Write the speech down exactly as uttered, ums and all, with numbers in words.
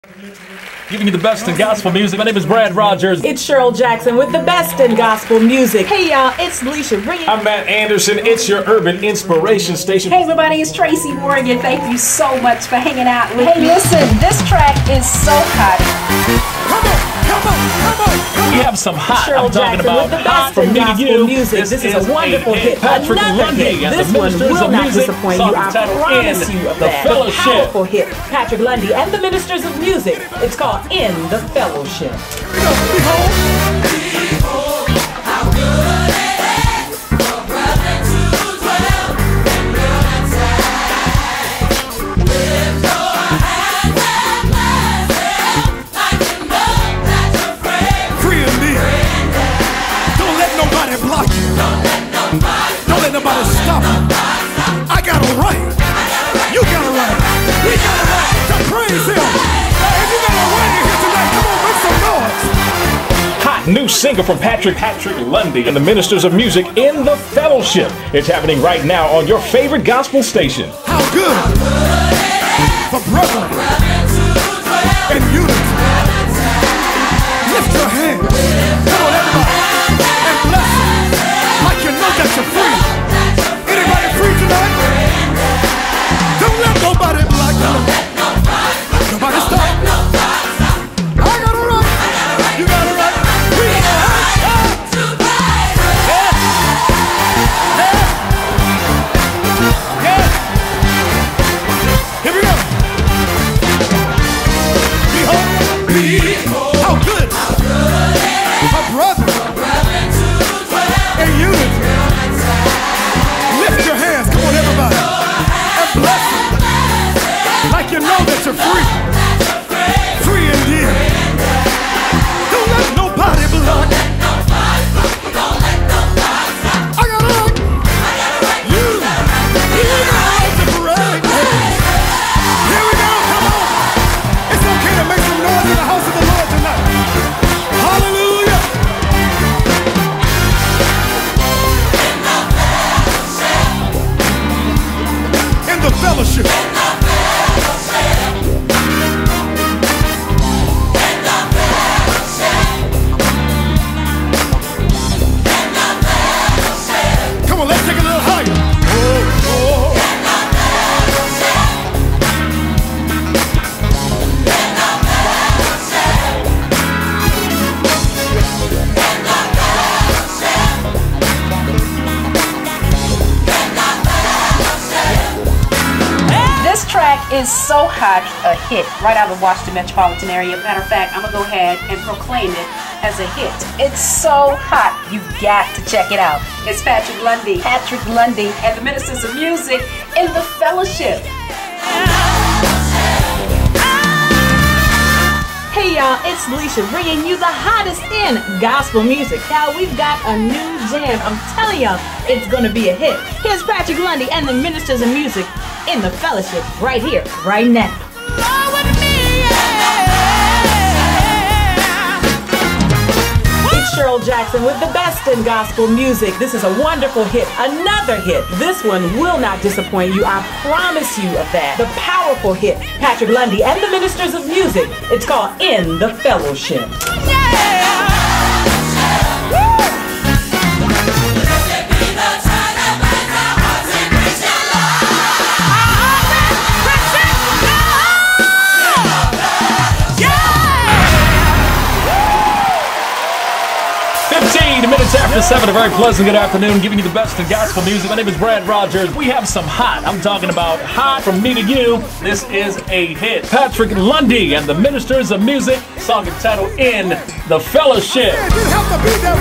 Giving you the best in gospel music. My name is Brad Rogers. It's Cheryl Jackson with the best in gospel music. Hey y'all, it's Alicia Reed. I'm Matt Anderson. It's your urban inspiration station. Hey everybody, it's Tracy Morgan. Thank you so much for hanging out with me. Hey listen, this track is so hot. Come on, come on, come on. We have some hot. Cheryl I'm talking Jackson about with the hot best from in me to gospel you. music. This, this is, is a wonderful a hit. Patrick Another Lundy hit. and This the one Ministers will of not Music. disappoint Song you. I titled promise In you of the that. Fellowship. The powerful hit. Patrick Lundy and the Ministers of Music. It's called In the Fellowship. Don't let nobody stop you. I got a right. You got a right. We got a right to praise him. If you got a right in here tonight, come on, make some noise. Hot new single from Patrick Patrick Lundy and the Ministers of Music, In the Fellowship. It's happening right now on your favorite gospel station. How good for brethren and unity. Lift your hand. Come on, everybody. And bless him. Like you know that you're free. Anybody free tonight? Don't let nobody block you. Nobody stop. I got a right. You got a right. We got a right. Yeah. Yeah. Yeah. Here we go. Behold. Behold. How good. My brother. And unity. Lift your hands, come on everybody, and bless him. Like you know that you're free. Free indeed. Don't let nobody block. I got a right. You, you got a right to parade. Here we go, come on. It's okay to make some noise in the house of the Lord tonight. Hallelujah. The fellowship. In the fellowship. In the fellowship. In the fellowship. Come on, let's take it a little higher. Oh, oh. In the fellowship. In the fellowship. In the This track is so hot, a hit right out of the Washington metropolitan area. Matter of fact, I'm gonna go ahead and proclaim it as a hit. It's so hot, you've got to check it out. It's Patrick Lundy, Patrick Lundy, and the Ministers of Music, In the Fellowship. Hey y'all, it's Alicia bringing you the hottest in gospel music. Now we've got a new jam. I'm telling y'all, it's gonna be a hit. Here's Patrick Lundy and the Ministers of Music, In the Fellowship, right here, right now. It's Cheryl Jackson with the best in gospel music. This is a wonderful hit, another hit. This one will not disappoint you, I promise you of that. The powerful hit, Patrick Lundy and the Ministers of Music. It's called In the Fellowship. fifteen minutes after seven, a very pleasant good afternoon, giving you the best in gospel music. My name is Brad Rogers. We have some hot. I'm talking about hot from me to you. This is a hit. Patrick Lundy and the Ministers of Music, song entitled In the Fellowship. You have to be there